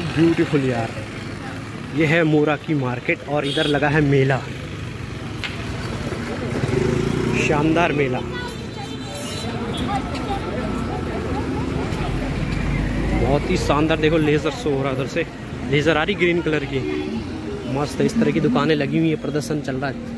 Beautiful यार। ये है मोरा की मार्केट और इधर लगा है मेला, शानदार मेला। बहुत ही शानदार। देखो लेज़र शो हो रहा है उधर से, लेज़र आ रही ग्रीन कलर की, मस्त। इस तरह की दुकानें लगी हुई है, प्रदर्शन चल रहा है।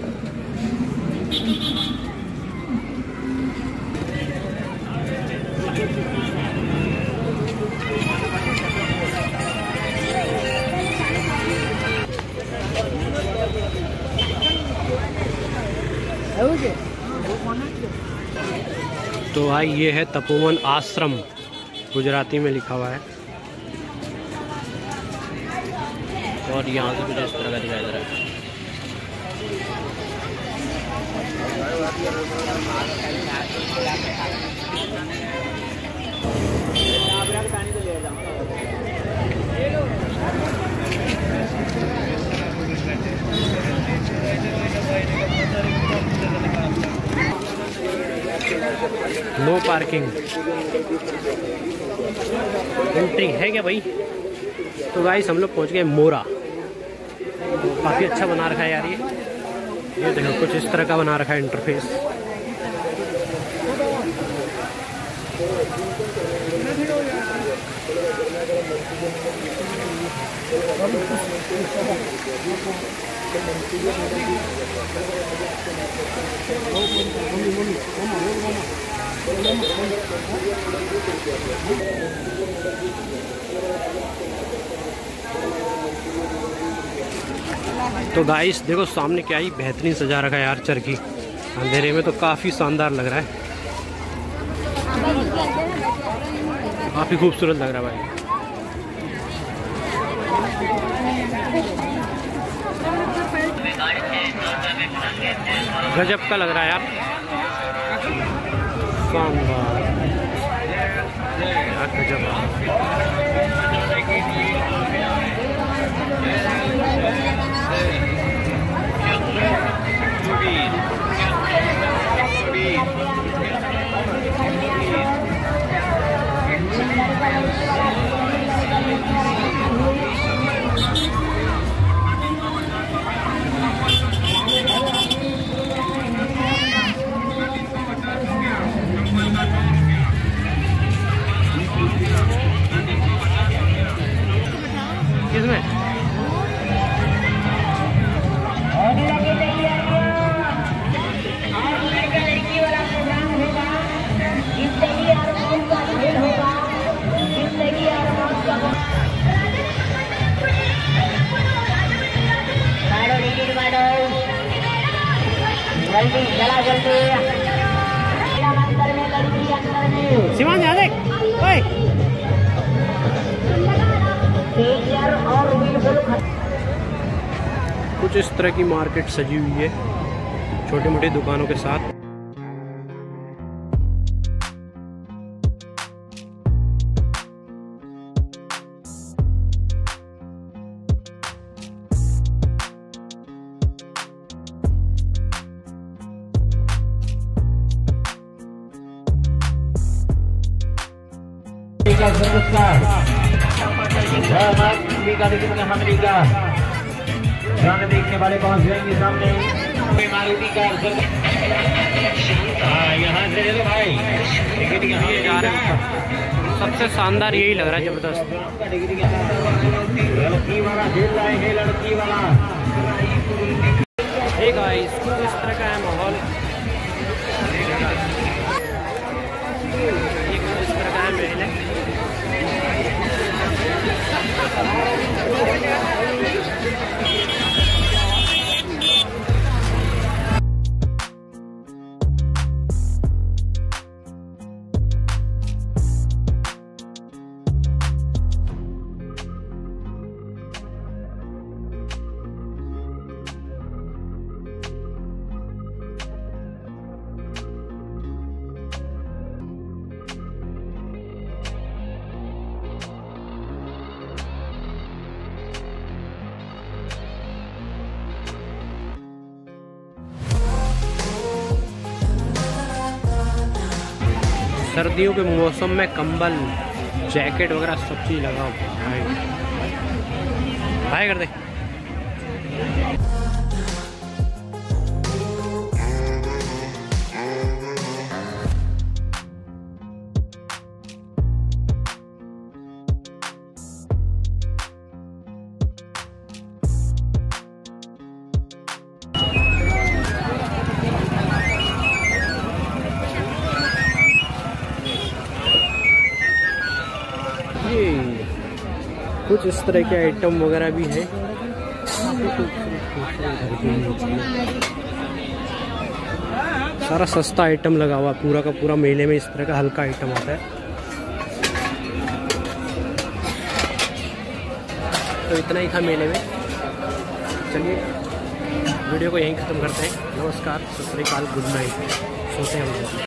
तो भाई ये है तपोवन आश्रम, गुजराती में लिखा हुआ है और यहाँ से कुछ इस तरह का दिखाई दे रहा है। नो पार्किंग, एंट्री है क्या भाई? तो गाइस हम लोग पहुंच गए मोरा। काफ़ी अच्छा बना रखा है यार ये देखो कुछ इस तरह का बना रखा है इंटरफेस। तो गाइस देखो सामने क्या ही बेहतरीन सजा रखा है यार चरखी। अंधेरे में तो काफ़ी शानदार लग रहा है, काफ़ी खूबसूरत लग रहा है भाई। गजब का लग रहा है यार, शानदार गजब। किसमें? शिवान याद है? कुछ इस तरह की मार्केट सजी हुई है छोटी मोटी दुकानों के साथ। देखने वाले पहुंच जाएंगे सामने मारुति कार यहाँ से ले लो भाई, ये जा रहे हैं। सबसे शानदार यही लग रहा है, जबरदस्त। लड़की वाला खेल रहे हैं, लड़की वाला। एक गाइस कुछ इस तरह का है माहौल, इस तरह का है महल है। सर्दियों के मौसम में कंबल, जैकेट वगैरह सब चीज़ लगा भाई। हाय कर दे। कुछ इस तरह के आइटम वगैरह भी है। सारा सस्ता आइटम लगा हुआ पूरा का पूरा। मेले में इस तरह का हल्का आइटम आता है। तो इतना ही था मेले में। चलिए वीडियो को यहीं ख़त्म करते हैं। नमस्कार, सत श्री अकाल, गुड नाइट। सोते हैं हम लोग।